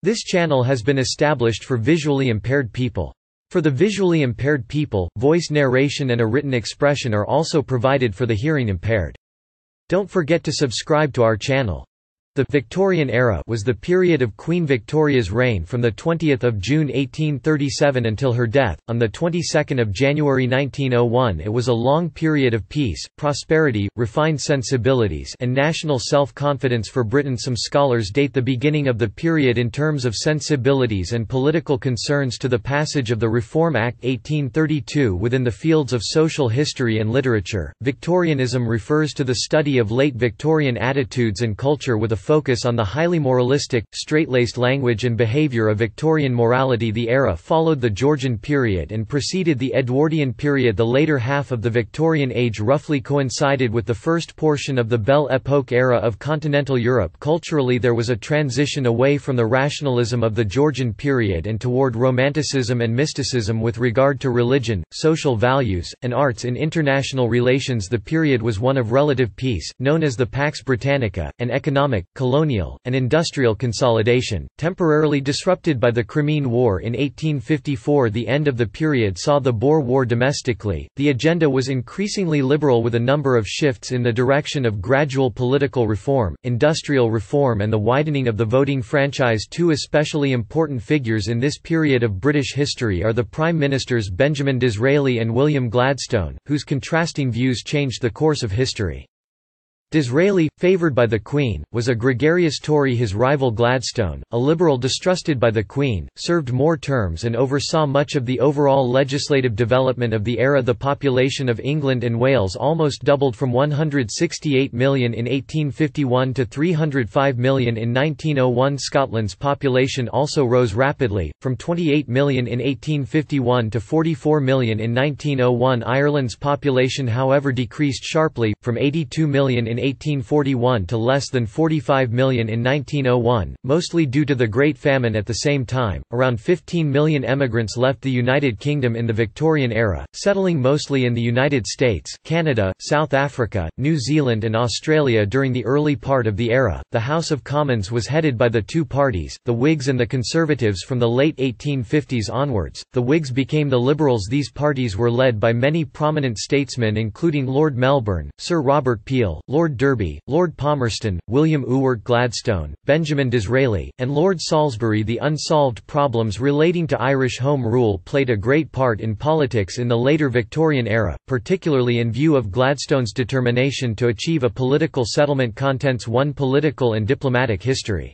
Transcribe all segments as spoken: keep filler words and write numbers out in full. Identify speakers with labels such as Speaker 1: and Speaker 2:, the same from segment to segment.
Speaker 1: This channel has been established for visually impaired people. For the visually impaired people, voice narration and a written expression are also provided for the hearing impaired. Don't forget to subscribe to our channel. The Victorian era was the period of Queen Victoria's reign from the twentieth of June eighteen thirty-seven until her death, on the twenty-second of January nineteen oh one. It was a long period of peace, prosperity, refined sensibilities and national self-confidence for Britain. Some scholars date the beginning of the period in terms of sensibilities and political concerns to the passage of the Reform Act eighteen thirty-two within the fields of social history and literature. Victorianism refers to the study of late Victorian attitudes and culture with a focus on the highly moralistic, straight-laced language and behaviour of Victorian morality. The era followed the Georgian period and preceded the Edwardian period. The later half of the Victorian age roughly coincided with the first portion of the Belle Époque era of continental Europe. Culturally, there was a transition away from the rationalism of the Georgian period and toward Romanticism and mysticism with regard to religion, social values, and arts. In international relations, the period was one of relative peace, known as the Pax Britannica, and economic, colonial, and industrial consolidation, temporarily disrupted by the Crimean War in eighteen fifty-four. The end of the period saw the Boer War. Domestically, the agenda was increasingly liberal with a number of shifts in the direction of gradual political reform, industrial reform and the widening of the voting franchise. Two especially important figures in this period of British history are the Prime Ministers Benjamin Disraeli and William Gladstone, whose contrasting views changed the course of history. Disraeli, favoured by the Queen, was a gregarious Tory. His rival Gladstone, a liberal distrusted by the Queen, served more terms and oversaw much of the overall legislative development of the era. The population of England and Wales almost doubled from one hundred sixty-eight million in eighteen fifty-one to three hundred five million in nineteen oh one. Scotland's population also rose rapidly, from twenty-eight million in eighteen fifty-one to forty-four million in nineteen oh one. Ireland's population, however, decreased sharply, from eighty-two million in eighteen forty-one to less than forty-five million in nineteen oh one, mostly due to the Great Famine. At the same time, around fifteen million emigrants left the United Kingdom in the Victorian era, settling mostly in the United States, Canada, South Africa, New Zealand and Australia. During the early part of the era, the House of Commons was headed by the two parties, the Whigs and the Conservatives. From the late eighteen fifties onwards, the Whigs became the Liberals. These parties were led by many prominent statesmen including Lord Melbourne, Sir Robert Peel, Lord Derby, Lord Palmerston, William Ewart Gladstone, Benjamin Disraeli, and Lord Salisbury. The unsolved problems relating to Irish Home Rule played a great part in politics in the later Victorian era, particularly in view of Gladstone's determination to achieve a political settlement. Contents: one Political and diplomatic history.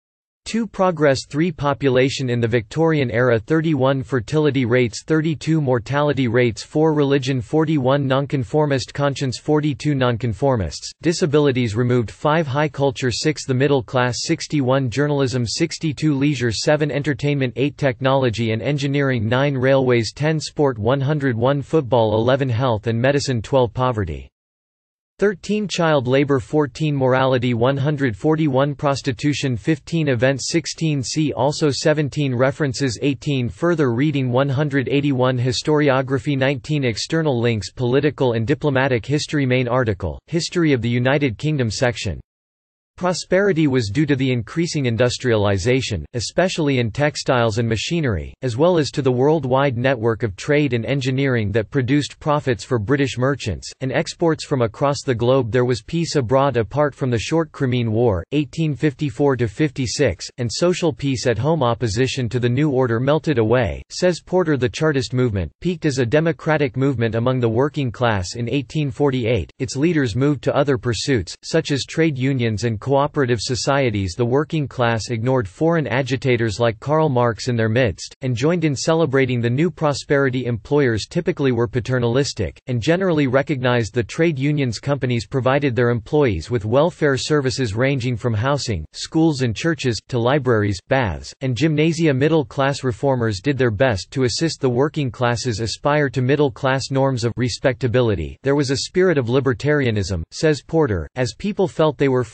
Speaker 1: two Progress. three Population in the Victorian era. thirty-one Fertility rates. thirty-two Mortality rates. four Religion. forty-one Nonconformist conscience. forty-two Nonconformists. Disabilities removed. five High culture. six The middle class. sixty-one Journalism. sixty-two Leisure. seven Entertainment. eight Technology and engineering. nine Railways. ten Sport. one hundred one Football. eleven Health and medicine. twelve Poverty. thirteen Child labor. fourteen Morality. one hundred forty-one Prostitution. fifteen Events. sixteen See also. seventeen References. eighteen Further reading. one hundred eighty-one Historiography. nineteen External links. Political and diplomatic history. Main article, History of the United Kingdom section. Prosperity was due to the increasing industrialization, especially in textiles and machinery, as well as to the worldwide network of trade and engineering that produced profits for British merchants, and exports from across the globe. There was peace abroad apart from the short Crimean War, eighteen fifty-four to fifty-six, and social peace at home. Opposition to the new order melted away, says Porter. The Chartist movement, peaked as a democratic movement among the working class in eighteen forty-eight, its leaders moved to other pursuits, such as trade unions and cooperative societies. The working class ignored foreign agitators like Karl Marx in their midst, and joined in celebrating the new prosperity. Employers typically were paternalistic, and generally recognized the trade unions. Companies provided their employees with welfare services ranging from housing, schools and churches, to libraries, baths, and gymnasia. Middle-class reformers did their best to assist the working classes aspire to middle-class norms of respectability. There was a spirit of libertarianism, says Porter, as people felt they were free tax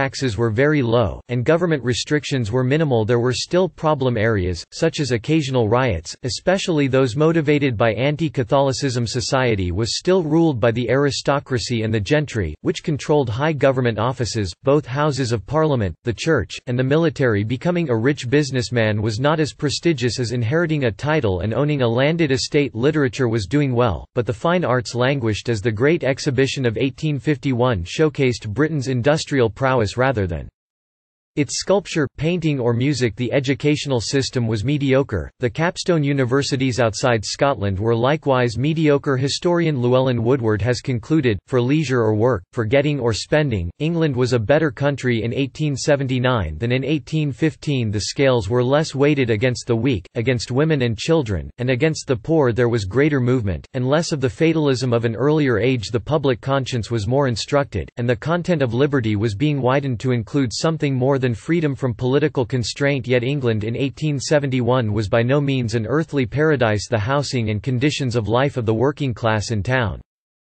Speaker 1: taxes were very low, and government restrictions were minimal. There were still problem areas, such as occasional riots, especially those motivated by anti-Catholicism. Society was still ruled by the aristocracy and the gentry, which controlled high government offices, both houses of parliament, the church, and the military. Becoming a rich businessman was not as prestigious as inheriting a title and owning a landed estate. Literature was doing well, but the fine arts languished as the Great Exhibition of eighteen fifty-one showcased Britain's industrial prowess rather than its sculpture, painting or music. The educational system was mediocre. The capstone universities outside Scotland were likewise mediocre. Historian Llewellyn Woodward has concluded, for leisure or work, for getting or spending, England was a better country in eighteen seventy-nine than in eighteen fifteen. The scales were less weighted against the weak, against women and children, and against the poor. There was greater movement, and less of the fatalism of an earlier age. The public conscience was more instructed, and the content of liberty was being widened to include something more than freedom from political constraint. Yet England in eighteen seventy-one was by no means an earthly paradise. The housing and conditions of life of the working class in town.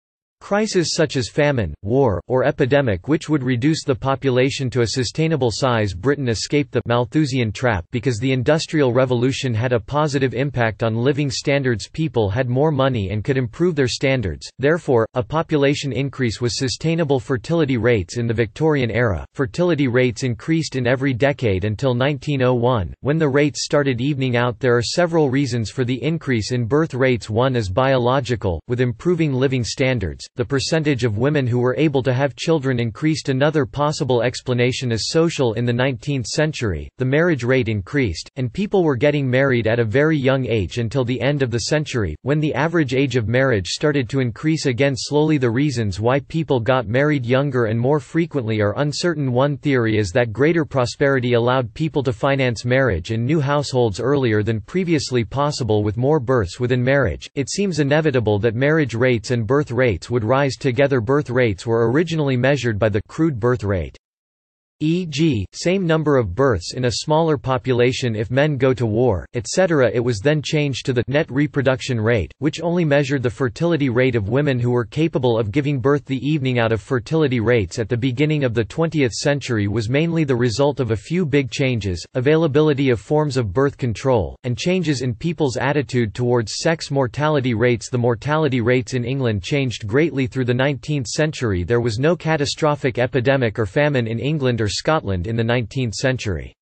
Speaker 1: Crises such as famine, war, or epidemic which would reduce the population to a sustainable size. Britain escaped the Malthusian trap because the Industrial Revolution had a positive impact on living standards. People had more money and could improve their standards, therefore, a population increase was sustainable. Fertility rates in the Victorian era. Fertility rates increased in every decade until nineteen oh one, when the rates started evening out. There are several reasons for the increase in birth rates. One is biological, with improving living standards, the percentage of women who were able to have children increased. Another possible explanation is social. In the nineteenth century, the marriage rate increased, and people were getting married at a very young age until the end of the century, when the average age of marriage started to increase again slowly. The reasons why people got married younger and more frequently are uncertain. One theory is that greater prosperity allowed people to finance marriage and new households earlier than previously possible. With more births within marriage, it seems inevitable that marriage rates and birth rates would rise together. Birth rates were originally measured by the crude birth rate, for example, same number of births in a smaller population if men go to war, et cetera. It was then changed to the net reproduction rate, which only measured the fertility rate of women who were capable of giving birth. The evening out of fertility rates at the beginning of the twentieth century was mainly the result of a few big changes: availability of forms of birth control, and changes in people's attitude towards sex. Mortality rates. The mortality rates in England changed greatly through the nineteenth century. There was no catastrophic epidemic or famine in England or Scotland in the nineteenth century.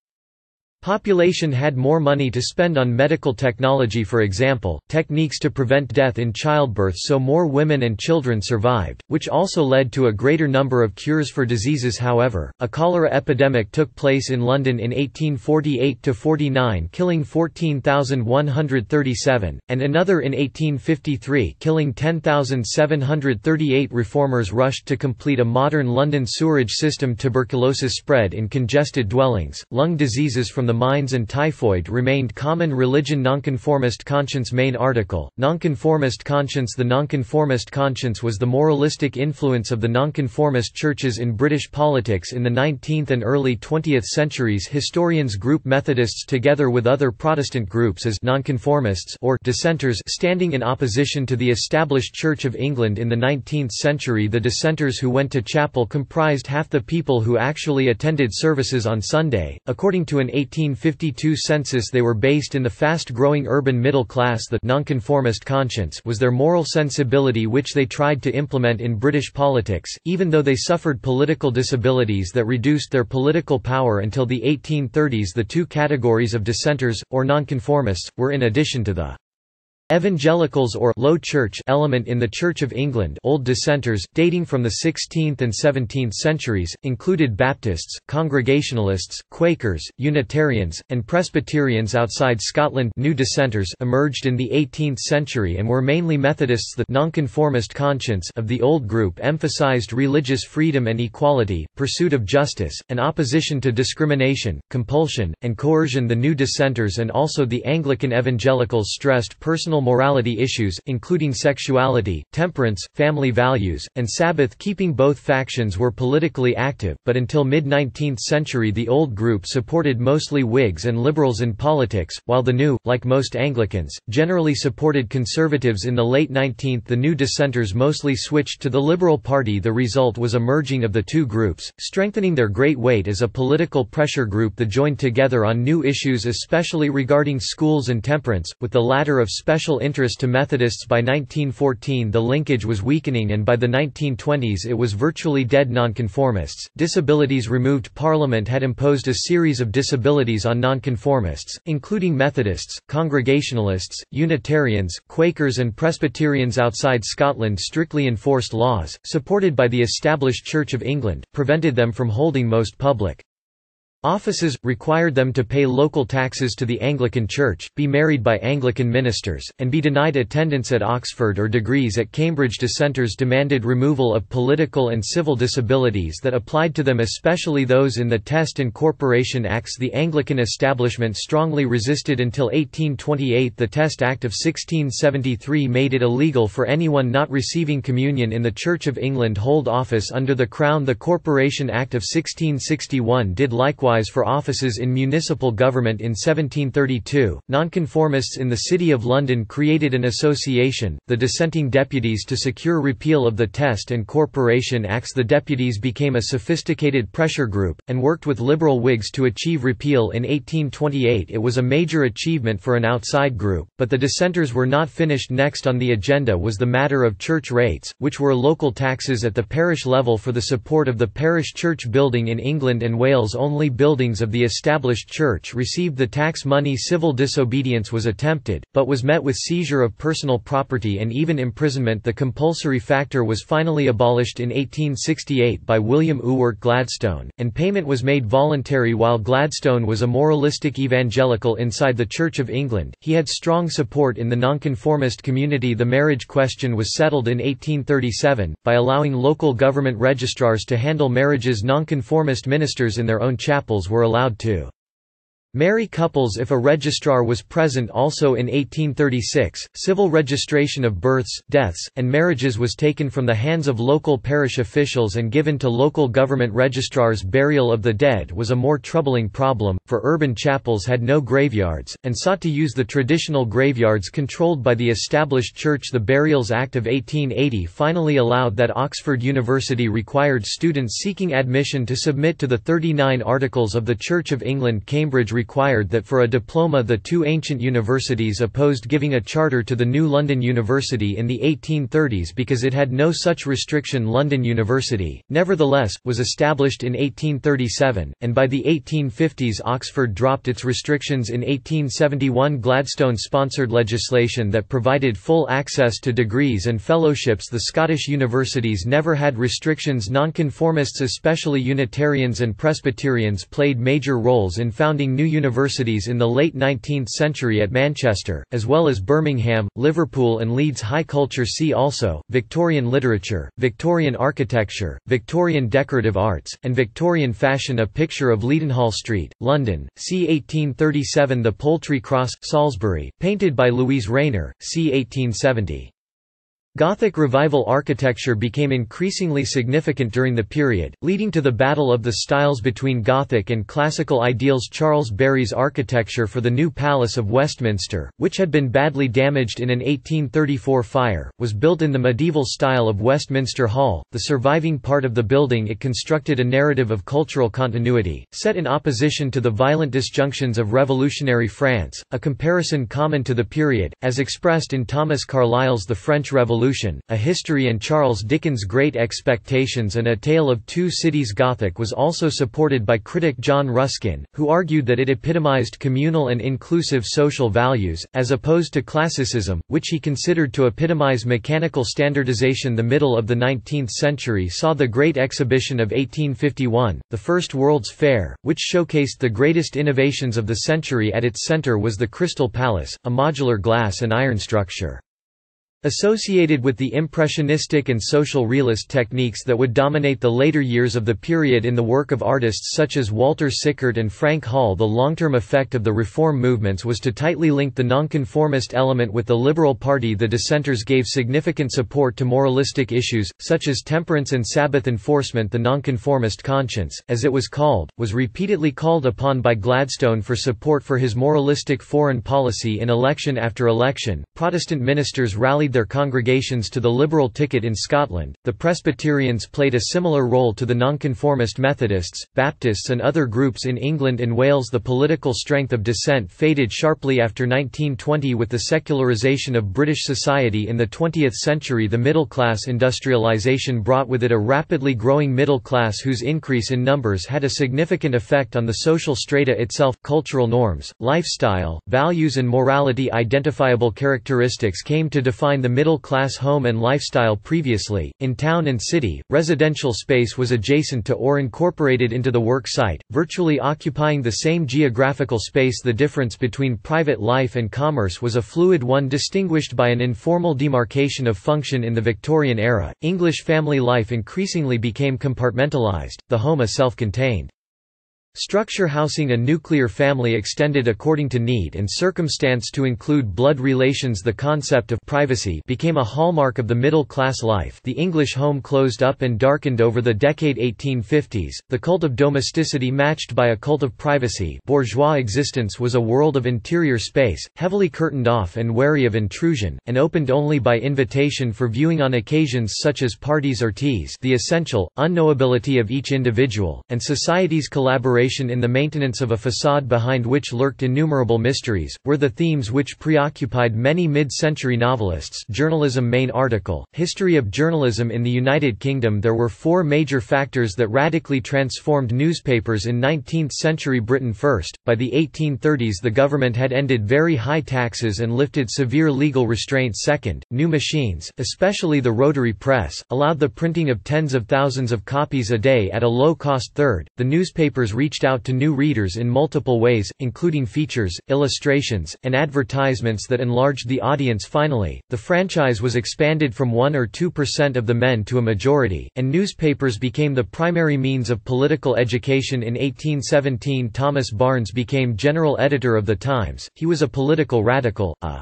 Speaker 1: Population had more money to spend on medical technology, for example, techniques to prevent death in childbirth, so more women and children survived, which also led to a greater number of cures for diseases. However, a cholera epidemic took place in London in eighteen forty-eight to forty-nine, killing fourteen thousand one hundred thirty-seven, and another in eighteen fifty-three, killing ten thousand seven hundred thirty-eight. Reformers rushed to complete a modern London sewerage system. Tuberculosis spread in congested dwellings, lung diseases from the mines and typhoid remained common. Religion. Nonconformist conscience. Main article, Nonconformist conscience. The Nonconformist conscience was the moralistic influence of the Nonconformist churches in British politics in the nineteenth and early twentieth centuries. Historians group Methodists together with other Protestant groups as Nonconformists or Dissenters, standing in opposition to the established Church of England in the nineteenth century. The Dissenters who went to chapel comprised half the people who actually attended services on Sunday. According to an eighteen fifty-two census, they were based in the fast-growing urban middle class. The nonconformist conscience was their moral sensibility, which they tried to implement in British politics, even though they suffered political disabilities that reduced their political power until the eighteen thirties. The two categories of dissenters, or nonconformists, were, in addition to the Evangelicals or Low Church element in the Church of England, Old Dissenters, dating from the sixteenth and seventeenth centuries, included Baptists, Congregationalists, Quakers, Unitarians, and Presbyterians. Outside Scotland, New Dissenters emerged in the eighteenth century and were mainly Methodists. The nonconformist conscience of the old group emphasized religious freedom and equality, pursuit of justice, and opposition to discrimination, compulsion, and coercion. The New Dissenters and also the Anglican Evangelicals stressed personal traditional morality issues, including sexuality, temperance, family values, and Sabbath-keeping. Both factions were politically active, but until mid-nineteenth century the old group supported mostly Whigs and Liberals in politics, while the new, like most Anglicans, generally supported Conservatives. In the late nineteenth the new dissenters mostly switched to the Liberal Party. The result was a merging of the two groups, strengthening their great weight as a political pressure group. They joined together on new issues, especially regarding schools and temperance, with the latter of special interest to Methodists. By nineteen fourteen the linkage was weakening, and by the nineteen twenties it was virtually dead. Nonconformists, disabilities removed. Parliament had imposed a series of disabilities on nonconformists, including Methodists, Congregationalists, Unitarians, Quakers and Presbyterians. Outside Scotland strictly enforced laws, supported by the established Church of England, prevented them from holding most public offices, required them to pay local taxes to the Anglican Church, be married by Anglican ministers, and be denied attendance at Oxford or degrees at Cambridge. Dissenters demanded removal of political and civil disabilities that applied to them, especially those in the Test and Corporation Acts. The Anglican establishment strongly resisted until eighteen twenty-eight. The Test Act of sixteen seventy-three made it illegal for anyone not receiving communion in the Church of England hold office under the Crown. The Corporation Act of sixteen sixty-one did likewise for offices in municipal government. In seventeen thirty-two, nonconformists in the City of London created an association, the Dissenting Deputies, to secure repeal of the Test and Corporation Acts. The deputies became a sophisticated pressure group, and worked with Liberal Whigs to achieve repeal. In eighteen twenty-eight it was a major achievement for an outside group, but the dissenters were not finished. Next on the agenda was the matter of church rates, which were local taxes at the parish level for the support of the parish church building. In England and Wales only buildings of the established church received the tax money. Civil disobedience was attempted, but was met with seizure of personal property and even imprisonment. The compulsory factor was finally abolished in eighteen sixty-eight by William Ewart Gladstone, and payment was made voluntary. While Gladstone was a moralistic evangelical inside the Church of England, he had strong support in the nonconformist community. The marriage question was settled in eighteen thirty-seven, by allowing local government registrars to handle marriages. Nonconformist ministers in their own chapels were allowed to marry couples if a registrar was present. Also in eighteen thirty-six, civil registration of births, deaths, and marriages was taken from the hands of local parish officials and given to local government registrars. Burial of the dead was a more troubling problem, for urban chapels had no graveyards, and sought to use the traditional graveyards controlled by the established church. The Burials Act of eighteen eighty finally allowed that. Oxford University required students seeking admission to submit to the thirty-nine Articles of the Church of England. Cambridge required that for a diploma. The two ancient universities opposed giving a charter to the new London University in the eighteen thirties because it had no such restriction. London University, nevertheless, was established in eighteen thirty-seven, and by the eighteen fifties Oxford dropped its restrictions. In eighteen seventy-one Gladstone sponsored legislation that provided full access to degrees and fellowships. The Scottish universities never had restrictions. Nonconformists, especially Unitarians and Presbyterians, played major roles in founding new universities in the late nineteenth century at Manchester, as well as Birmingham, Liverpool and Leeds. High culture. See also, Victorian literature, Victorian architecture, Victorian decorative arts, and Victorian fashion. A picture of Leadenhall Street, London, c. eighteen thirty-seven. The Poultry Cross, Salisbury, painted by Louise Rayner, c. eighteen seventy. Gothic Revival architecture became increasingly significant during the period, leading to the battle of the styles between Gothic and classical ideals. Charles Barry's architecture for the new Palace of Westminster, which had been badly damaged in an eighteen thirty-four fire, was built in the medieval style of Westminster Hall. The surviving part of the building it constructed a narrative of cultural continuity, set in opposition to the violent disjunctions of revolutionary France, a comparison common to the period, as expressed in Thomas Carlyle's The French Revolution, A History, and Charles Dickens' Great Expectations and A Tale of Two Cities. Gothic was also supported by critic John Ruskin, who argued that it epitomized communal and inclusive social values, as opposed to classicism, which he considered to epitomize mechanical standardization. The middle of the nineteenth century saw the Great Exhibition of eighteen fifty-one, the first World's Fair, which showcased the greatest innovations of the century. At its center was the Crystal Palace, a modular glass and iron structure. Associated with the impressionistic and social realist techniques that would dominate the later years of the period in the work of artists such as Walter Sickert and Frank Hall, the long-term effect of the reform movements was to tightly link the nonconformist element with the Liberal Party. The dissenters gave significant support to moralistic issues, such as temperance and Sabbath enforcement. The nonconformist conscience, as it was called, was repeatedly called upon by Gladstone for support for his moralistic foreign policy in election after election. Protestant ministers rallied their congregations to the Liberal ticket in Scotland. The Presbyterians played a similar role to the Nonconformist Methodists, Baptists, and other groups in England and Wales. The political strength of dissent faded sharply after nineteen twenty with the secularisation of British society in the twentieth century. The middle class industrialisation brought with it a rapidly growing middle class whose increase in numbers had a significant effect on the social strata itself. Cultural norms, lifestyle, values, and morality. Identifiable characteristics came to define the middle-class home and lifestyle. Previously, in town and city, residential space was adjacent to or incorporated into the work site, virtually occupying the same geographical space. The difference between private life and commerce was a fluid one distinguished by an informal demarcation of function. In the Victorian era, English family life increasingly became compartmentalised, the home a self-contained structure housing a nuclear family extended according to need and circumstance to include blood relations. The concept of privacy became a hallmark of the middle-class life. The English home closed up and darkened over the decade eighteen fifties. The cult of domesticity matched by a cult of privacy. Bourgeois existence was a world of interior space, heavily curtained off and wary of intrusion, and opened only by invitation for viewing on occasions such as parties or teas. The essential unknowability of each individual, and society's collaboration in the maintenance of a facade behind which lurked innumerable mysteries, were the themes which preoccupied many mid-century novelists. Journalism. Main article, History of Journalism in the United Kingdom. There were four major factors that radically transformed newspapers in nineteenth century Britain. First, by the eighteen thirties the government had ended very high taxes and lifted severe legal restraints. Second, new machines, especially the rotary press, allowed the printing of tens of thousands of copies a day at a low cost. Third, the newspapers reached out to new readers in multiple ways, including features, illustrations, and advertisements that enlarged the audience. Finally, the franchise was expanded from one or two percent of the men to a majority, and newspapers became the primary means of political education. In eighteen seventeen Thomas Barnes became general editor of The Times. He was a political radical, a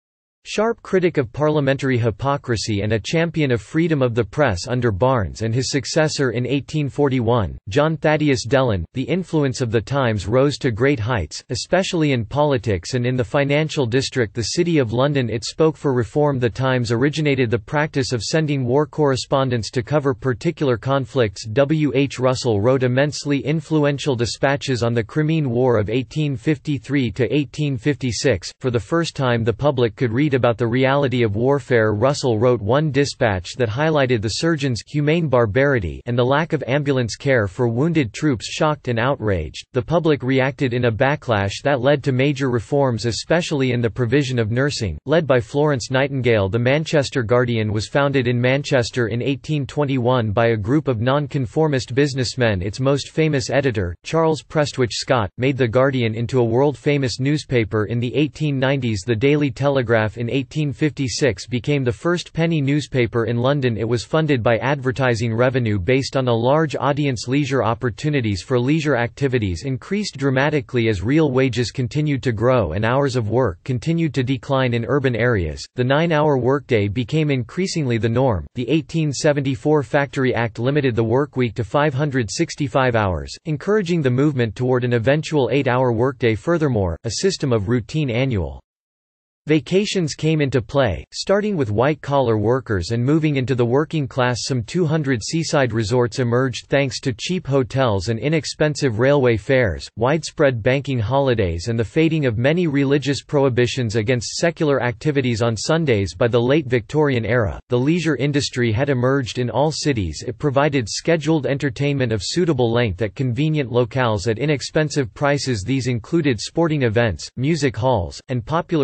Speaker 1: sharp critic of parliamentary hypocrisy and a champion of freedom of the press under Barnes and his successor in eighteen forty-one, John Thaddeus Dellon. The influence of The Times rose to great heights, especially in politics and in the financial district, the City of London. It spoke for reform. The Times originated the practice of sending war correspondents to cover particular conflicts. W. H. Russell wrote immensely influential dispatches on the Crimean War of eighteen fifty-three to eighteen fifty-six. For the first time the public could read about the reality of warfare. Russell wrote one dispatch that highlighted the surgeons' humane barbarity and the lack of ambulance care for wounded troops. Shocked and outraged, the public reacted in a backlash that led to major reforms, especially in the provision of nursing, led by Florence Nightingale. The Manchester Guardian was founded in Manchester in eighteen twenty-one by a group of non-conformist businessmen. Its most famous editor, Charles Prestwich Scott, made The Guardian into a world-famous newspaper. In the eighteen nineties the Daily Telegraph in eighteen fifty-six became the first penny newspaper in London. It was funded by advertising revenue based on a large audience. Leisure opportunities for leisure activities increased dramatically as real wages continued to grow and hours of work continued to decline in urban areas. The nine-hour workday became increasingly the norm. The eighteen seventy-four Factory Act limited the workweek to five hundred sixty-five hours, encouraging the movement toward an eventual eight-hour workday. Furthermore, a system of routine annual vacations came into play, starting with white-collar workers and moving into the working class. Some two hundred seaside resorts emerged thanks to cheap hotels and inexpensive railway fares, widespread banking holidays and the fading of many religious prohibitions against secular activities on Sundays. By the late Victorian era, the leisure industry had emerged in all cities. It provided scheduled entertainment of suitable length at convenient locales at inexpensive prices. These included sporting events, music halls, and popular theatre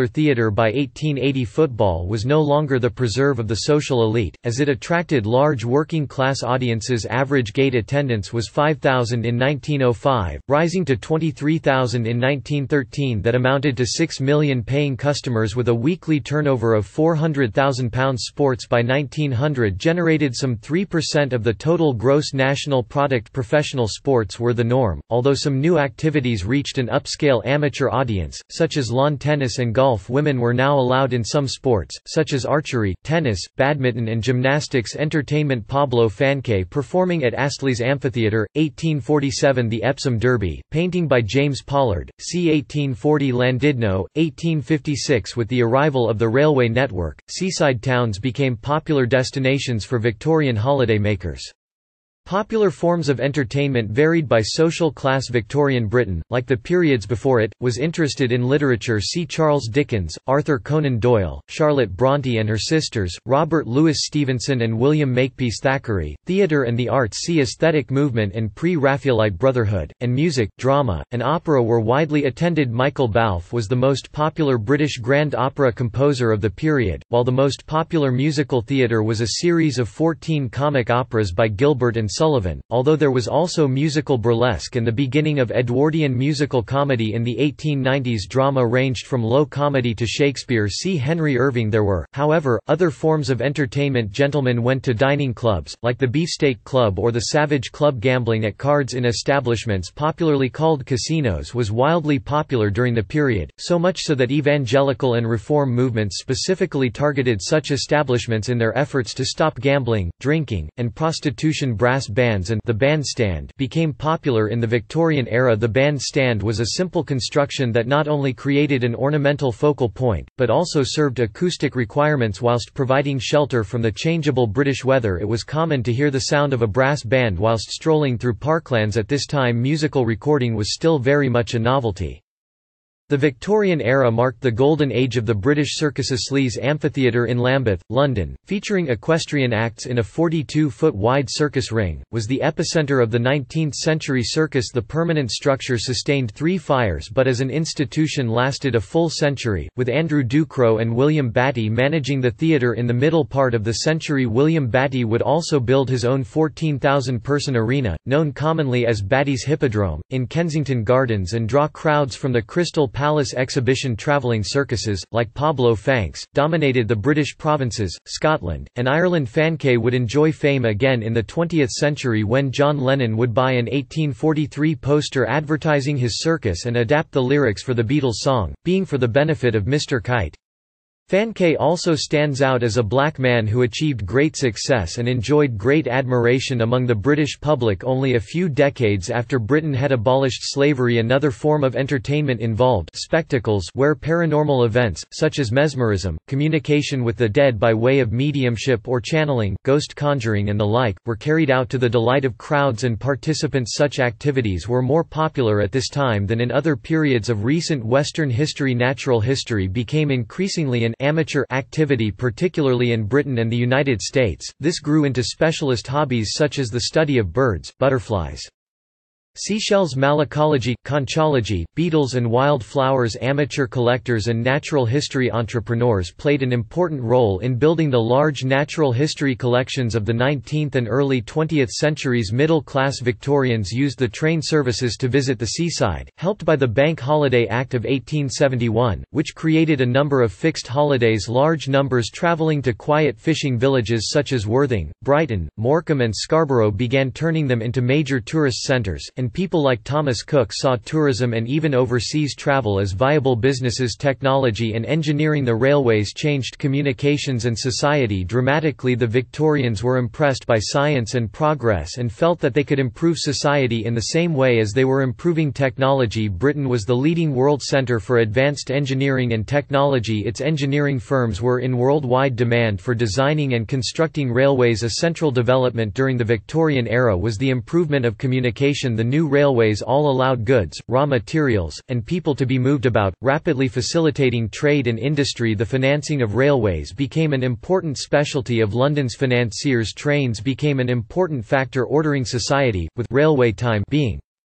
Speaker 1: However, by eighteen eighty football was no longer the preserve of the social elite, as it attracted large working-class audiences. Average gate attendance was five thousand in nineteen oh five, rising to twenty-three thousand in nineteen thirteen. That amounted to six million paying customers with a weekly turnover of four hundred thousand pounds. Sports by nineteen hundred generated some three percent of the total gross national product. Professional sports were the norm, although some new activities reached an upscale amateur audience, such as lawn tennis and golf. Women were now allowed in some sports, such as archery, tennis, badminton and gymnastics. Entertainment. Pablo Fanque performing at Astley's Amphitheatre, eighteen forty-seven. The Epsom Derby, painting by James Pollard, c. eighteen forty. Llandudno, eighteen fifty-six. With the arrival of the railway network, seaside towns became popular destinations for Victorian holidaymakers. Popular forms of entertainment varied by social class. Victorian Britain, like the periods before it, was interested in literature. See Charles Dickens, Arthur Conan Doyle, Charlotte Brontë and her sisters, Robert Louis Stevenson and William Makepeace Thackeray. Theatre and the arts. See aesthetic movement and pre-Raphaelite brotherhood, and music, drama, and opera were widely attended. Michael Balfe was the most popular British grand opera composer of the period, while the most popular musical theatre was a series of fourteen comic operas by Gilbert and Sullivan, although there was also musical burlesque and the beginning of Edwardian musical comedy in the eighteen nineties. Drama ranged from low comedy to Shakespeare. See Henry Irving. There were, however, other forms of entertainment. Gentlemen went to dining clubs, like the Beefsteak Club or the Savage Club. Gambling at cards in establishments popularly called casinos was wildly popular during the period, so much so that evangelical and reform movements specifically targeted such establishments in their efforts to stop gambling, drinking, and prostitution. Brass bands and the bandstand became popular in the Victorian era. The bandstand was a simple construction that not only created an ornamental focal point, but also served acoustic requirements whilst providing shelter from the changeable British weather. It was common to hear the sound of a brass band whilst strolling through parklands. At this time, musical recording was still very much a novelty. The Victorian era marked the golden age of the British circuses. Sleaze Amphitheatre in Lambeth, London, featuring equestrian acts in a forty-two foot wide circus ring, was the epicentre of the nineteenth century circus. The permanent structure sustained three fires but as an institution lasted a full century, with Andrew Ducrow and William Batty managing the theatre in the middle part of the century. William Batty would also build his own fourteen thousand person arena, known commonly as Batty's Hippodrome, in Kensington Gardens and draw crowds from the Crystal Palace exhibition. Travelling circuses, like Pablo Fanque's, dominated the British provinces, Scotland, and Ireland. Fanque would enjoy fame again in the twentieth century when John Lennon would buy an eighteen forty-three poster advertising his circus and adapt the lyrics for the Beatles song, being for the benefit of Mister Kite. Fanque also stands out as a black man who achieved great success and enjoyed great admiration among the British public only a few decades after Britain had abolished slavery. Another form of entertainment involved spectacles, where paranormal events, such as mesmerism, communication with the dead by way of mediumship or channeling, ghost conjuring and the like, were carried out to the delight of crowds and participants. Such activities were more popular at this time than in other periods of recent Western history. Natural history became increasingly an amateur activity, particularly in Britain and the United States. This grew into specialist hobbies such as the study of birds, butterflies, seashells, malacology, conchology, beetles and wild flowers. Amateur collectors and natural history entrepreneurs played an important role in building the large natural history collections of the nineteenth and early twentieth centuries. Middle-class Victorians used the train services to visit the seaside, helped by the Bank Holiday Act of eighteen seventy-one, which created a number of fixed holidays. Large numbers travelling to quiet fishing villages such as Worthing, Brighton, Morecambe and Scarborough began turning them into major tourist centres, and people like Thomas Cook saw tourism and even overseas travel as viable businesses. Technology and engineering. The railways changed communications and society dramatically. The Victorians were impressed by science and progress and felt that they could improve society in the same way as they were improving technology. Britain was the leading world centre for advanced engineering and technology. Its engineering firms were in worldwide demand for designing and constructing railways. A central development during the Victorian era was the improvement of communication. The new railways all allowed goods, raw materials, and people to be moved about, rapidly facilitating trade and industry. The financing of railways became an important specialty of London's financiers. Trains became an important factor ordering society, with railway time being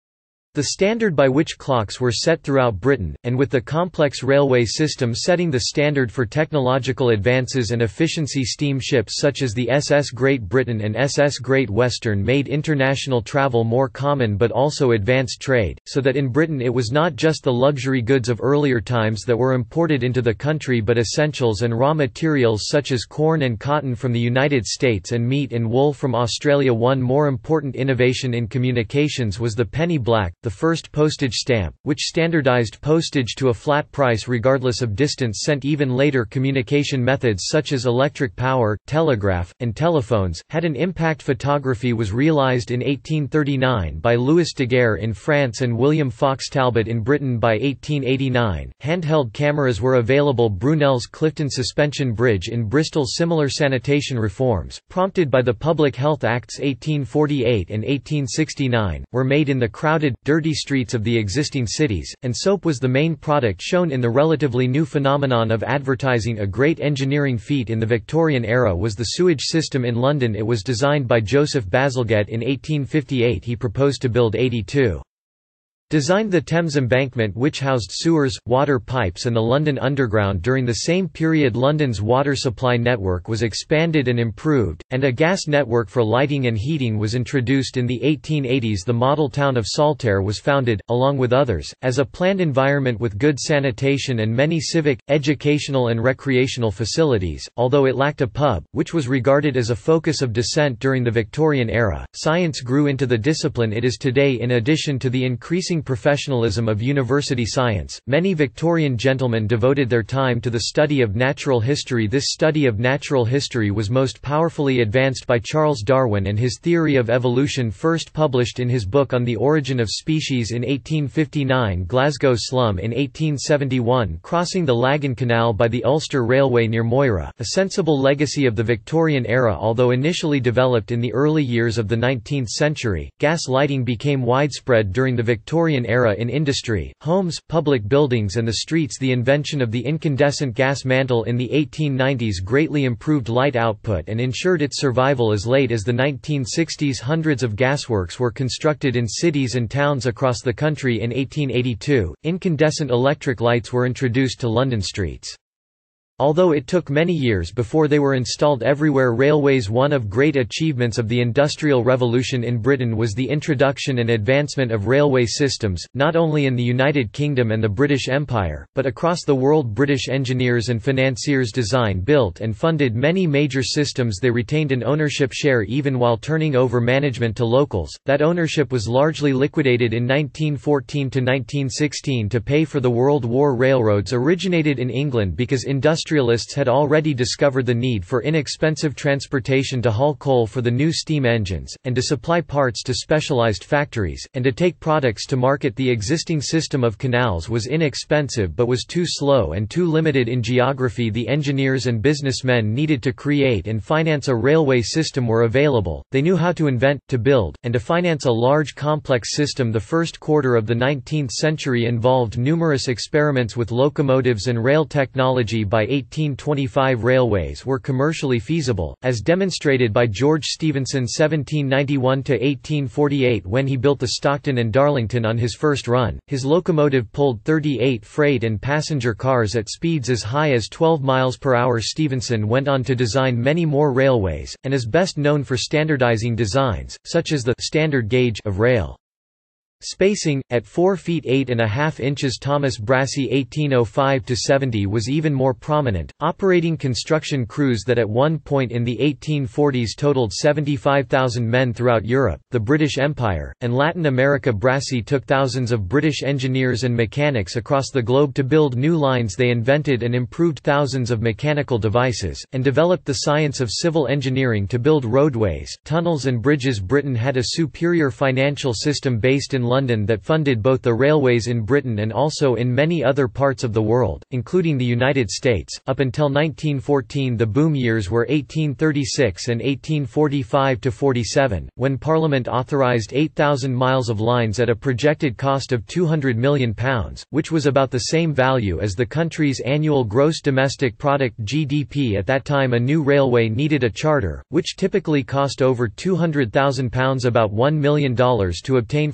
Speaker 1: The standard by which clocks were set throughout Britain, and with the complex railway system setting the standard for technological advances and efficiency, steamships such as the S S Great Britain and S S Great Western made international travel more common but also advanced trade, so that in Britain it was not just the luxury goods of earlier times that were imported into the country but essentials and raw materials such as corn and cotton from the United States and meat and wool from Australia. One more important innovation in communications was the penny black, the first postage stamp, which standardized postage to a flat price regardless of distance sent. Even later communication methods such as electric power, telegraph, and telephones, had an impact. Photography was realized in eighteen thirty-nine by Louis Daguerre in France and William Fox Talbot in Britain by eighteen eighty-nine. Handheld cameras were available. Brunel's Clifton Suspension Bridge in Bristol. Similar sanitation reforms, prompted by the Public Health Acts eighteen forty-eight and eighteen sixty-nine, were made in the crowded, dirty streets of the existing cities, and soap was the main product shown in the relatively new phenomenon of advertising. A great engineering feat in the Victorian era was the sewage system in London. It was designed by Joseph Bazalgette in eighteen fifty-eight. He proposed to build eighty-two. Designed the Thames Embankment, which housed sewers, water pipes and the London Underground. During the same period London's water supply network was expanded and improved, and a gas network for lighting and heating was introduced. In the eighteen eighties the model town of Saltaire was founded, along with others, as a planned environment with good sanitation and many civic, educational and recreational facilities. Although it lacked a pub, which was regarded as a focus of dissent during the Victorian era, science grew into the discipline it is today. In addition to the increasing professionalism of university science, many Victorian gentlemen devoted their time to the study of natural history. This study of natural history was most powerfully advanced by Charles Darwin and his theory of evolution, first published in his book On the Origin of Species in eighteen fifty-nine, Glasgow Slum in eighteen seventy-one, crossing the Lagan Canal by the Ulster Railway near Moira, a sensible legacy of the Victorian era. Although initially developed in the early years of the nineteenth century, gas lighting became widespread during the Victorian era in industry, homes, public buildings and the streets. The invention of the incandescent gas mantle in the eighteen nineties greatly improved light output and ensured its survival as late as the nineteen sixties. Hundreds of gasworks were constructed in cities and towns across the country. In eighteen eighty-two, incandescent electric lights were introduced to London streets. Although it took many years before they were installed everywhere. Railways. One of great achievements of the Industrial Revolution in Britain was the introduction and advancement of railway systems, not only in the United Kingdom and the British Empire, but across the world. British engineers and financiers designed, built and funded many major systems. They retained an ownership share even while turning over management to locals. That ownership was largely liquidated in nineteen fourteen to nineteen sixteen to pay for the World War. Railroads originated in England because industrial Industrialists had already discovered the need for inexpensive transportation to haul coal for the new steam engines, and to supply parts to specialized factories, and to take products to market. The existing system of canals was inexpensive but was too slow and too limited in geography. The engineers and businessmen needed to create and finance a railway system were available. They knew how to invent, to build, and to finance a large complex system. The first quarter of the nineteenth century involved numerous experiments with locomotives and rail technology. By eighteen twenty-five railways were commercially feasible, as demonstrated by George Stephenson seventeen ninety-one to eighteen forty-eight when he built the Stockton and Darlington on his first run. His locomotive pulled thirty-eight freight and passenger cars at speeds as high as twelve miles per hour. Stephenson went on to design many more railways, and is best known for standardizing designs, such as the standard gauge of rail spacing, at four feet eight and a half inches. Thomas Brassey eighteen oh five to seventy was even more prominent, operating construction crews that at one point in the eighteen forties totaled seventy-five thousand men throughout Europe, the British Empire, and Latin America. Brassey took thousands of British engineers and mechanics across the globe to build new lines. They invented and improved thousands of mechanical devices, and developed the science of civil engineering to build roadways, tunnels and bridges. Britain had a superior financial system based in London that funded both the railways in Britain and also in many other parts of the world, including the United States. Up until nineteen fourteen, the boom years were eighteen thirty-six and eighteen forty-five to forty-seven, when Parliament authorised eight thousand miles of lines at a projected cost of two hundred million pounds, which was about the same value as the country's annual gross domestic product G D P. At that time, a new railway needed a charter, which typically cost over two hundred thousand pounds, about one million dollars, to obtain from Parliament.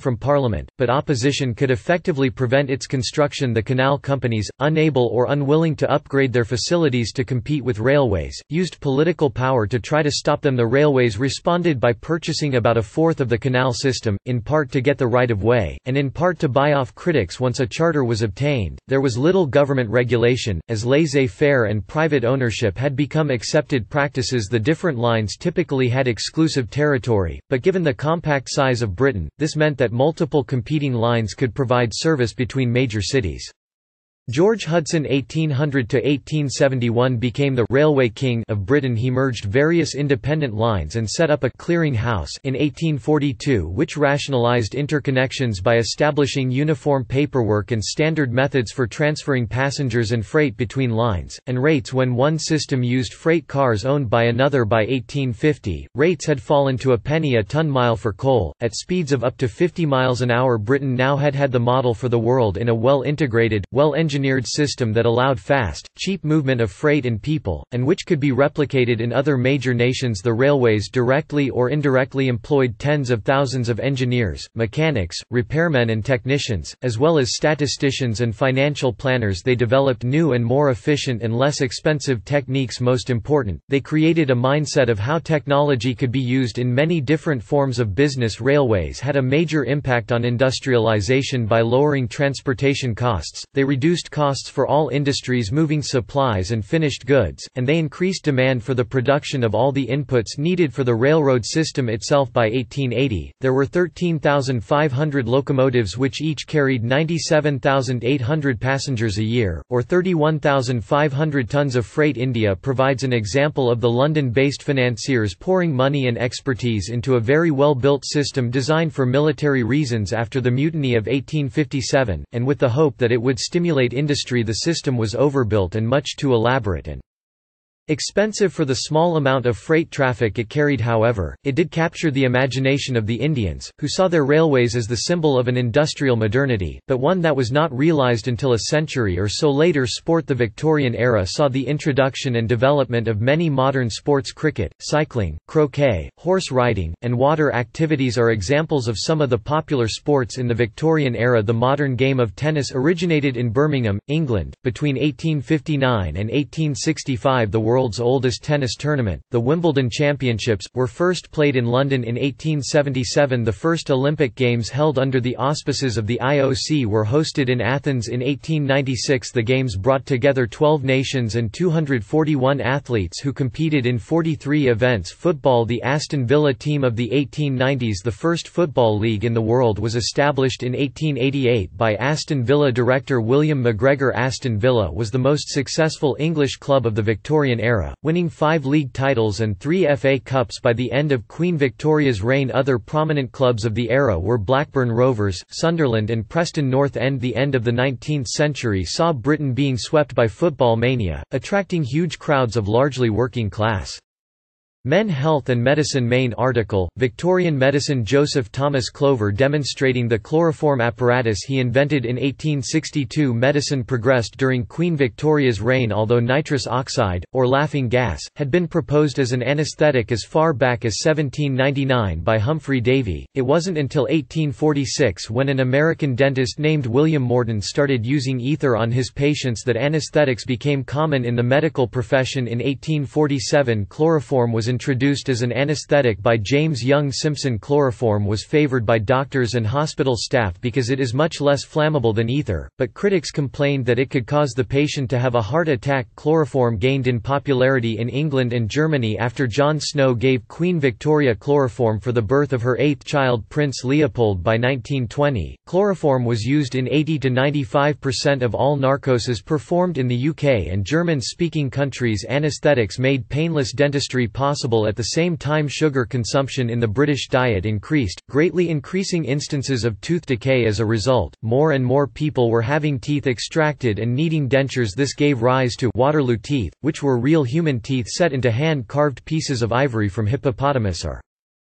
Speaker 1: Parliament, but opposition could effectively prevent its construction. The canal companies, unable or unwilling to upgrade their facilities to compete with railways, used political power to try to stop them. The railways responded by purchasing about a fourth of the canal system, in part to get the right of way, and in part to buy off critics once a charter was obtained. There was little government regulation, as laissez-faire and private ownership had become accepted practices. The different lines typically had exclusive territory, but given the compact size of Britain, this meant that multiple competing lines could provide service between major cities. George Hudson eighteen hundred to eighteen seventy-one became the «railway king» of Britain. He merged various independent lines and set up a «clearing house» in eighteen forty-two which rationalised interconnections by establishing uniform paperwork and standard methods for transferring passengers and freight between lines, and rates when one system used freight cars owned by another. By eighteen fifty, rates had fallen to a penny a ton-mile for coal, at speeds of up to fifty miles an hour. Britain now had had the model for the world in a well-integrated, well-engineered engineered system that allowed fast, cheap movement of freight and people, and which could be replicated in other major nations. The railways directly or indirectly employed tens of thousands of engineers, mechanics, repairmen and technicians, as well as statisticians and financial planners. They developed new and more efficient and less expensive techniques. Most important, they created a mindset of how technology could be used in many different forms of business. Railways had a major impact on industrialization by lowering transportation costs. They reduced costs for all industries moving supplies and finished goods, and they increased demand for the production of all the inputs needed for the railroad system itself. By eighteen eighty, there were thirteen thousand five hundred locomotives which each carried ninety-seven thousand eight hundred passengers a year, or thirty-one thousand five hundred tons of freight. India provides an example of the London-based financiers pouring money and expertise into a very well-built system designed for military reasons after the Mutiny of eighteen fifty-seven, and with the hope that it would stimulate industry. The system was overbuilt and much too elaborate and expensive for the small amount of freight traffic it carried. However, it did capture the imagination of the Indians, who saw their railways as the symbol of an industrial modernity, but one that was not realized until a century or so later. Sport. The Victorian era saw the introduction and development of many modern sports. Cricket, cycling, croquet, horse riding, and water activities are examples of some of the popular sports in the Victorian era. The modern game of tennis originated in Birmingham, England, between eighteen fifty-nine and eighteen sixty-five. The world world's oldest tennis tournament, the Wimbledon Championships, were first played in London in eighteen seventy-seven. The first Olympic Games held under the auspices of the I O C were hosted in Athens in eighteen ninety-six. The Games brought together twelve nations and two hundred forty-one athletes who competed in forty-three events. Football. The Aston Villa team of the eighteen nineties. The first football league in the world was established in eighteen eighty-eight by Aston Villa director William McGregor. Aston Villa was the most successful English club of the Victorian era, winning five league titles and three F A Cups by the end of Queen Victoria's reign. Other prominent clubs of the era were Blackburn Rovers, Sunderland and Preston North End. The end of the nineteenth century saw Britain being swept by football mania, attracting huge crowds of largely working class men. Health and Medicine. Main article, Victorian medicine. Joseph Thomas Clover demonstrating the chloroform apparatus he invented in eighteen sixty-two. Medicine progressed during Queen Victoria's reign. Although nitrous oxide, or laughing gas, had been proposed as an anaesthetic as far back as seventeen ninety-nine by Humphrey Davy, it wasn't until eighteen forty-six when an American dentist named William Morton started using ether on his patients that anaesthetics became common in the medical profession. In eighteen forty-seven, chloroform was introduced as an anesthetic by James Young Simpson. Chloroform was favored by doctors and hospital staff because it is much less flammable than ether, but critics complained that it could cause the patient to have a heart attack. Chloroform gained in popularity in England and Germany after John Snow gave Queen Victoria chloroform for the birth of her eighth child, Prince Leopold. By nineteen twenty, chloroform was used in eighty to ninety-five percent of all narcoses performed in the U K and German-speaking countries. Anesthetics made painless dentistry possible. At the same time, sugar consumption in the British diet increased, greatly increasing instances of tooth decay. As a result, more and more people were having teeth extracted and needing dentures. This gave rise to Waterloo teeth, which were real human teeth set into hand-carved pieces of ivory from hippopotamus or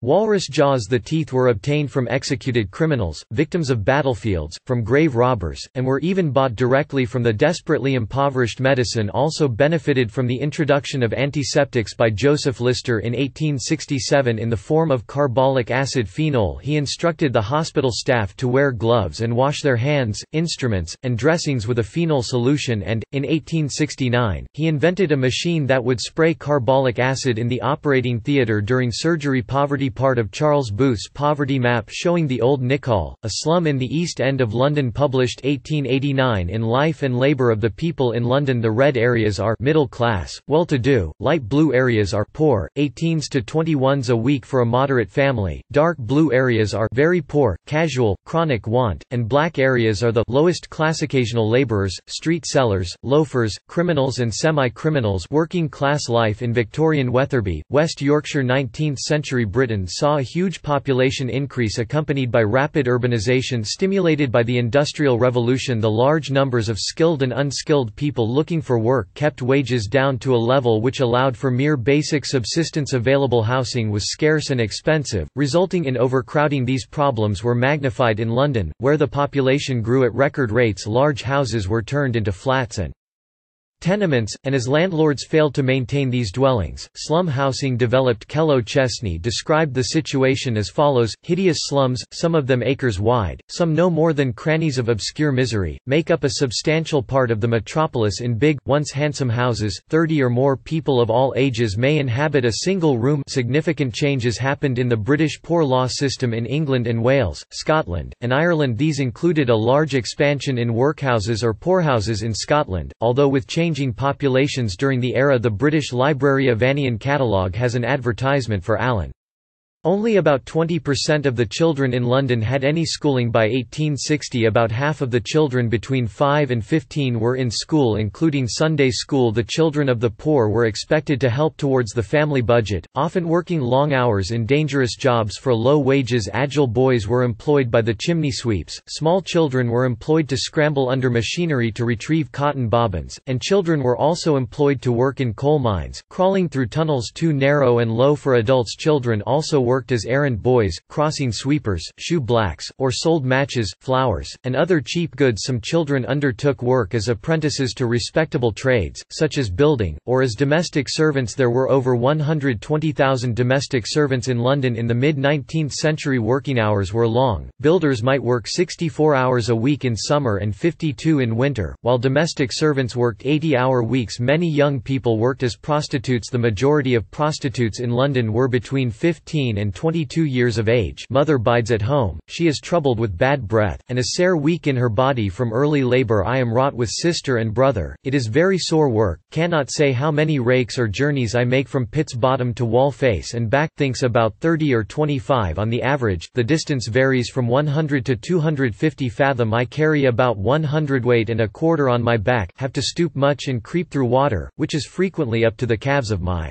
Speaker 1: Walrus jaws. The teeth were obtained from executed criminals, victims of battlefields, from grave robbers, and were even bought directly from the desperately impoverished. Medicine also benefited from the introduction of antiseptics by Joseph Lister in eighteen sixty-seven in the form of carbolic acid phenol. He instructed the hospital staff to wear gloves and wash their hands, instruments, and dressings with a phenol solution and, in eighteen sixty-nine, he invented a machine that would spray carbolic acid in the operating theatre during surgery. Poverty. Part of Charles Booth's poverty map showing the Old Nicol, a slum in the East End of London, published eighteen eighty-nine in Life and Labour of the People in London. The red areas are middle class, well-to-do, light blue areas are poor, eighteens to twenty-ones a week for a moderate family, dark blue areas are very poor, casual, chronic want, and black areas are the lowest class. Occasional labourers, street sellers, loafers, criminals and semi-criminals. Working class life in Victorian Wetherby, West Yorkshire. nineteenth century Britain saw a huge population increase accompanied by rapid urbanisation stimulated by the Industrial Revolution. The large numbers of skilled and unskilled people looking for work kept wages down to a level which allowed for mere basic subsistence. Available housing was scarce and expensive, resulting in overcrowding. These problems were magnified in London, where the population grew at record rates. Large houses were turned into flats and tenements, and as landlords failed to maintain these dwellings, slum housing developed. Kellow Chesney described the situation as follows: hideous slums, some of them acres wide, some no more than crannies of obscure misery, make up a substantial part of the metropolis. In big, once handsome houses, thirty or more people of all ages may inhabit a single room. Significant changes happened in the British poor law system in England and Wales, Scotland, and Ireland. These included a large expansion in workhouses or poorhouses in Scotland, although with changing populations during the era. The British Library Avanian Catalogue has an advertisement for Allen. Only about twenty percent of the children in London had any schooling. By eighteen sixty, about half of the children between five and fifteen were in school, including Sunday school. The children of the poor were expected to help towards the family budget, often working long hours in dangerous jobs for low wages. Agile boys were employed by the chimney sweeps, small children were employed to scramble under machinery to retrieve cotton bobbins, and children were also employed to work in coal mines, crawling through tunnels too narrow and low for adults. Children also worked worked as errand boys, crossing sweepers, shoe blacks, or sold matches, flowers, and other cheap goods. Some children undertook work as apprentices to respectable trades, such as building, or as domestic servants. There were over one hundred twenty thousand domestic servants in London in the mid-nineteenth century. Working hours were long. Builders might work sixty-four hours a week in summer and fifty-two in winter, while domestic servants worked eighty-hour weeks. Many young people worked as prostitutes. The majority of prostitutes in London were between fifteen and twenty-two years of age. Mother bides at home, she is troubled with bad breath, and is sair weak in her body from early labour. I am wrought with sister and brother, it is very sore work, cannot say how many rakes or journeys I make from pit's bottom to wall face and back, thinks about thirty or twenty-five on the average. The distance varies from one hundred to two hundred fifty fathom. I carry about one hundredweight and a quarter on my back, have to stoop much and creep through water, which is frequently up to the calves of my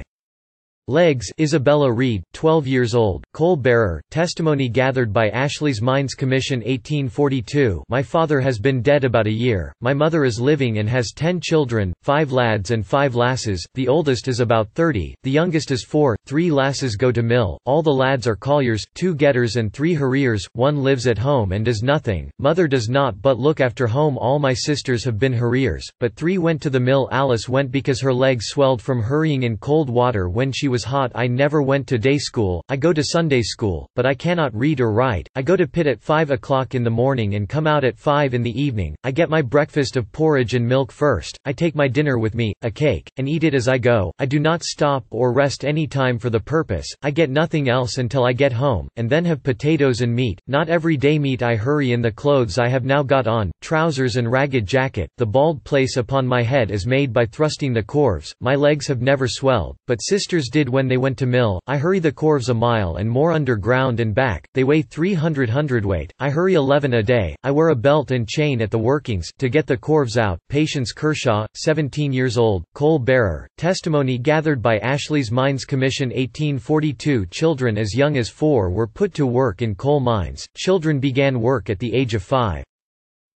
Speaker 1: legs. Isabella Reid, twelve years old, coal bearer. Testimony gathered by Ashley's Mines Commission eighteen forty-two. My father has been dead about a year, my mother is living and has ten children, five lads and five lasses, the oldest is about thirty, the youngest is four, three lasses go to mill, all the lads are colliers, two getters and three harriers, one lives at home and does nothing, mother does not but look after home. All my sisters have been harriers, but three went to the mill. Alice went because her legs swelled from hurrying in cold water when she was hot. I never went to day school, I go to Sunday school, but I cannot read or write. I go to pit at five o'clock in the morning and come out at five in the evening. I get my breakfast of porridge and milk first, I take my dinner with me, a cake, and eat it as I go. I do not stop or rest any time for the purpose. I get nothing else until I get home, and then have potatoes and meat, not every day meat. I hurry in the clothes I have now got on, trousers and ragged jacket. The bald place upon my head is made by thrusting the corves. My legs have never swelled, but sisters did when they went to mill. I hurry the corves a mile and more underground and back, they weigh three hundred hundredweight. I hurry eleven a day. I wear a belt and chain at the workings, to get the corves out. Patience Kershaw, seventeen years old, coal bearer. Testimony gathered by Ashley's Mines Commission eighteen forty-two. Children as young as four were put to work in coal mines. Children began work at the age of five.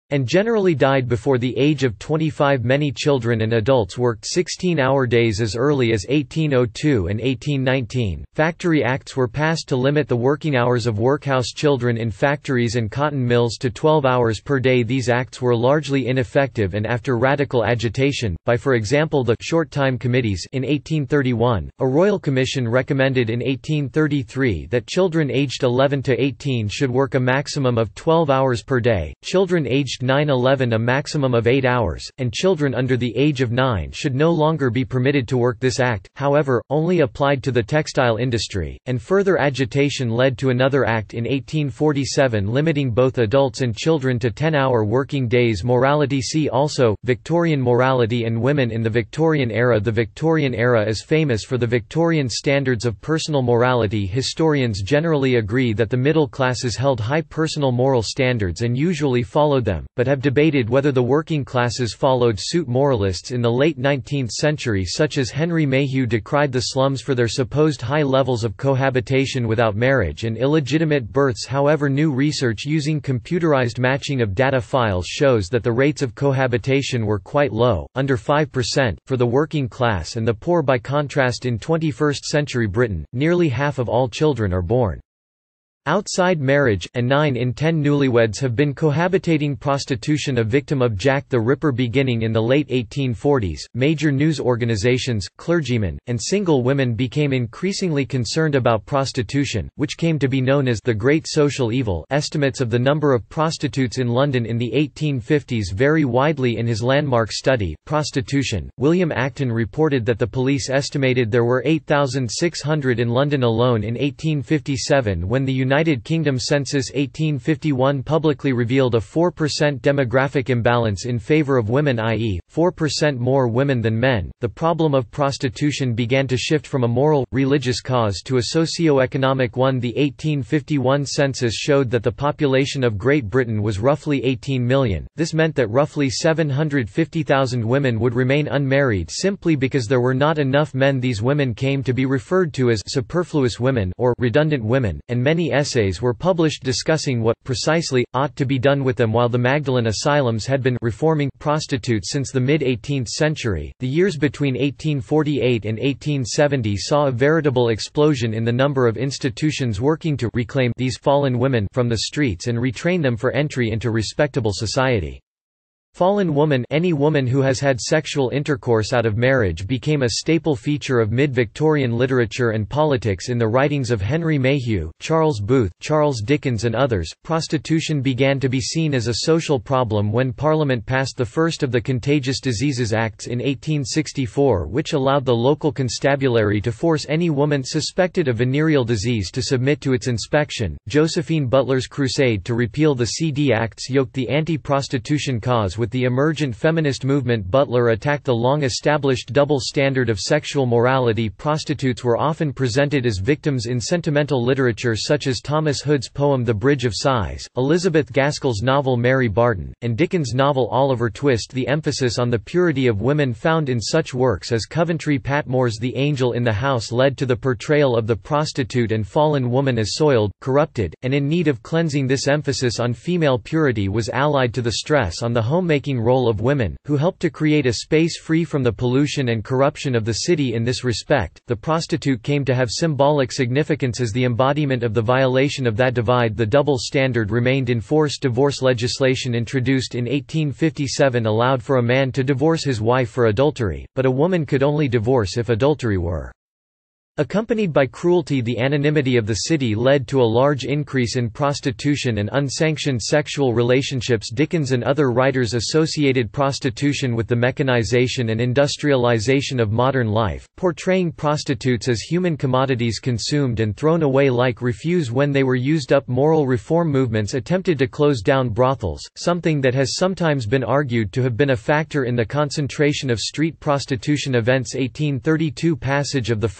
Speaker 1: and generally died before the age of twenty-five. Many children and adults worked sixteen-hour days as early as eighteen oh two and eighteen nineteen. Factory Acts were passed to limit the working hours of workhouse children in factories and cotton mills to twelve hours per day. These acts were largely ineffective, and after radical agitation, by for example the Short Time Committees in eighteen thirty-one, a royal commission recommended in eighteen thirty-three that children aged eleven to eighteen should work a maximum of twelve hours per day, children aged nine to eleven a maximum of eight hours, and children under the age of nine should no longer be permitted to work. This act, however, only applied to the textile industry, and further agitation led to another act in eighteen forty-seven limiting both adults and children to ten-hour working days. Morality. See also, Victorian morality and women in the Victorian era. The Victorian era is famous for the Victorian standards of personal morality. Historians generally agree that the middle classes held high personal moral standards and usually followed them, but have debated whether the working classes followed suit. Moralists in the late nineteenth century such as Henry Mayhew decried the slums for their supposed high levels of cohabitation without marriage and illegitimate births. However, new research using computerized matching of data files shows that the rates of cohabitation were quite low, under five percent, for the working class and the poor. By contrast, in twenty-first century Britain, nearly half of all children are born outside marriage, and nine in ten newlyweds have been cohabitating. Prostitution. A victim of Jack the Ripper. Beginning in the late eighteen forties, major news organizations, clergymen, and single women became increasingly concerned about prostitution, which came to be known as the Great Social Evil. Estimates of the number of prostitutes in London in the eighteen fifties vary widely. In his landmark study, Prostitution, William Acton reported that the police estimated there were eight thousand six hundred in London alone in eighteen fifty-seven. When the United United Kingdom Census eighteen fifty-one publicly revealed a four percent demographic imbalance in favour of women, that is, four percent more women than men. The problem of prostitution began to shift from a moral, religious cause to a socio-economic one. The eighteen fifty-one census showed that the population of Great Britain was roughly eighteen million. This meant that roughly seven hundred fifty thousand women would remain unmarried simply because there were not enough men. These women came to be referred to as superfluous women or redundant women, and many essays were published discussing what, precisely, ought to be done with them. While the Magdalen asylums had been reforming prostitutes since the mid-eighteenth century, the years between eighteen forty-eight and eighteen seventy saw a veritable explosion in the number of institutions working to reclaim these fallen women from the streets and retrain them for entry into respectable society. Fallen woman, any woman who has had sexual intercourse out of marriage, became a staple feature of mid-Victorian literature and politics. In the writings of Henry Mayhew, Charles Booth, Charles Dickens and others, prostitution began to be seen as a social problem when Parliament passed the first of the Contagious Diseases Acts in eighteen sixty-four, which allowed the local constabulary to force any woman suspected of venereal disease to submit to its inspection. Josephine Butler's crusade to repeal the C D Acts yoked the anti-prostitution cause with With the emergent feminist movement. Butler attacked the long-established double standard of sexual morality. Prostitutes were often presented as victims in sentimental literature such as Thomas Hood's poem The Bridge of Sighs, Elizabeth Gaskell's novel Mary Barton, and Dickens' novel Oliver Twist. The emphasis on the purity of women found in such works as Coventry Patmore's The Angel in the House led to the portrayal of the prostitute and fallen woman as soiled, corrupted, and in need of cleansing. This emphasis on female purity was allied to the stress on the homemaking role of women, who helped to create a space free from the pollution and corruption of the city. In this respect, the prostitute came to have symbolic significance as the embodiment of the violation of that divide. The double standard remained in force. Divorce legislation introduced in eighteen fifty-seven allowed for a man to divorce his wife for adultery, but a woman could only divorce if adultery were accompanied by cruelty. The anonymity of the city led to a large increase in prostitution and unsanctioned sexual relationships. Dickens and other writers associated prostitution with the mechanization and industrialization of modern life, portraying prostitutes as human commodities consumed and thrown away like refuse when they were used up. Moral reform movements attempted to close down brothels, something that has sometimes been argued to have been a factor in the concentration of street prostitution events. eighteen thirty-two Passage of the first reform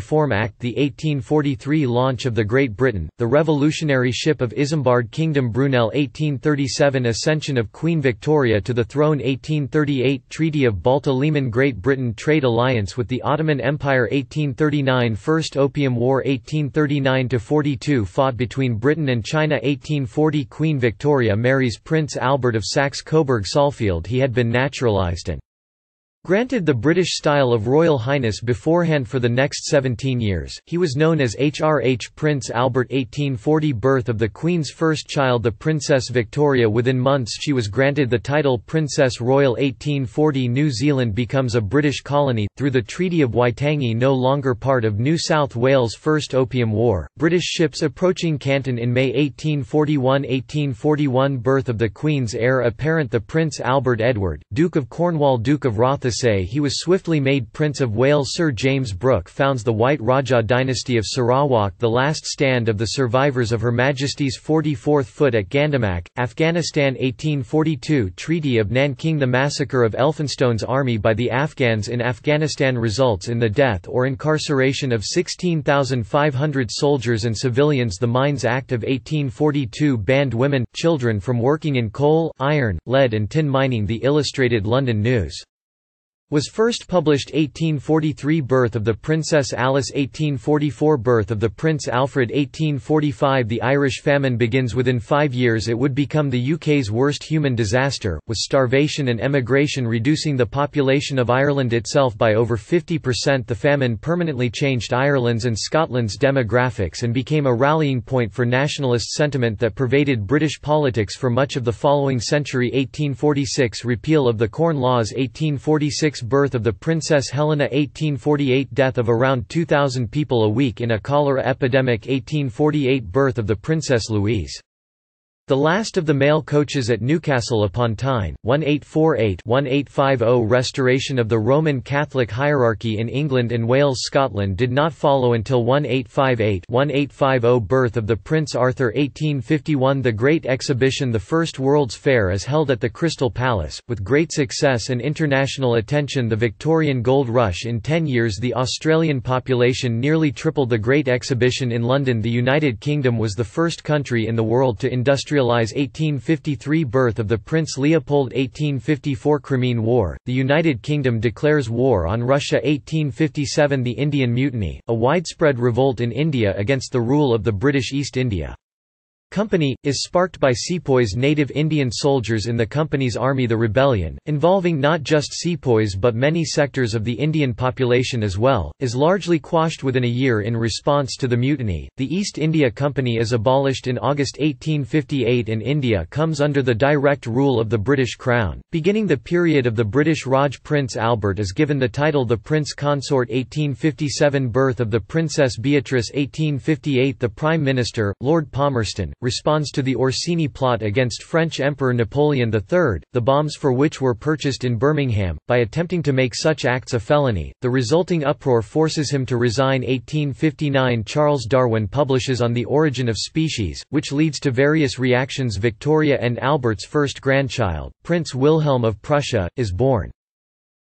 Speaker 1: Reform Act, the eighteen forty-three launch of the Great Britain, the revolutionary ship of Isambard Kingdom Brunel eighteen thirty-seven ascension of Queen Victoria to the throne eighteen thirty-eight Treaty of Balta-Liman Great Britain trade alliance with the Ottoman Empire eighteen thirty-nine First Opium War eighteen thirty-nine to forty-two fought between Britain and China eighteen forty Queen Victoria marries Prince Albert of Saxe-Coburg-Saalfeld. He had been naturalised and granted the British style of Royal Highness beforehand for the next seventeen years. He was known as H R H Prince Albert. eighteen forty Birth of the Queen's first child, the Princess Victoria. Within months she was granted the title Princess Royal. eighteen forty New Zealand becomes a British colony, through the Treaty of Waitangi, no longer part of New South Wales. First Opium War, British ships approaching Canton in May eighteen forty-one. eighteen forty-one Birth of the Queen's heir apparent, the Prince Albert Edward, Duke of Cornwall, Duke of Rothesay. He was swiftly made Prince of Wales. Sir James Brooke founds the White Rajah dynasty of Sarawak, the last stand of the survivors of Her Majesty's forty-fourth Foot at Gandamak, Afghanistan. eighteen forty-two Treaty of Nanking. The massacre of Elphinstone's army by the Afghans in Afghanistan results in the death or incarceration of sixteen thousand five hundred soldiers and civilians. The Mines Act of eighteen forty-two banned women, children from working in coal, iron, lead and tin mining. The Illustrated London News was first published eighteen forty-three Birth of the Princess Alice. eighteen forty-four Birth of the Prince Alfred. eighteen forty-five The Irish famine begins. Within five years it would become the U K's worst human disaster, with starvation and emigration reducing the population of Ireland itself by over fifty percent. The famine permanently changed Ireland's and Scotland's demographics and became a rallying point for nationalist sentiment that pervaded British politics for much of the following century. eighteen forty-six Repeal of the Corn Laws. eighteen forty-six Birth of the Princess Helena. eighteen forty-eight Death of around two thousand people a week in a cholera epidemic. eighteen forty-eight Birth of the Princess Louise, the last of the male coaches at Newcastle upon Tyne. eighteen forty-eight to eighteen fifty Restoration of the Roman Catholic hierarchy in England and Wales. Scotland did not follow until eighteen fifty-eight to eighteen fifty Birth of the Prince Arthur. eighteen fifty-one The Great Exhibition. The first World's Fair is held at the Crystal Palace, with great success and international attention. The Victorian Gold Rush. In ten years the Australian population nearly tripled. The Great Exhibition in London. The United Kingdom was the first country in the world to industrialise. eighteen fifty-three Birth of the Prince Leopold. eighteen fifty-four Crimean War. The United Kingdom declares war on Russia. eighteen fifty-seven The Indian Mutiny, a widespread revolt in India against the rule of the British East India Company, is sparked by sepoys, native Indian soldiers in the company's army. The rebellion, involving not just sepoys but many sectors of the Indian population as well, is largely quashed within a year. In response to the mutiny, the East India Company is abolished in August eighteen fifty-eight and India comes under the direct rule of the British Crown. Beginning the period of the British Raj, Prince Albert is given the title the Prince Consort. eighteen fifty-seven Birth of the Princess Beatrice. eighteen fifty-eight The Prime Minister, Lord Palmerston, responds to the Orsini plot against French Emperor Napoleon the third, the bombs for which were purchased in Birmingham, by attempting to make such acts a felony. The resulting uproar forces him to resign. eighteen fifty-nine Charles Darwin publishes On the Origin of Species, which leads to various reactions. Victoria and Albert's first grandchild, Prince Wilhelm of Prussia, is born.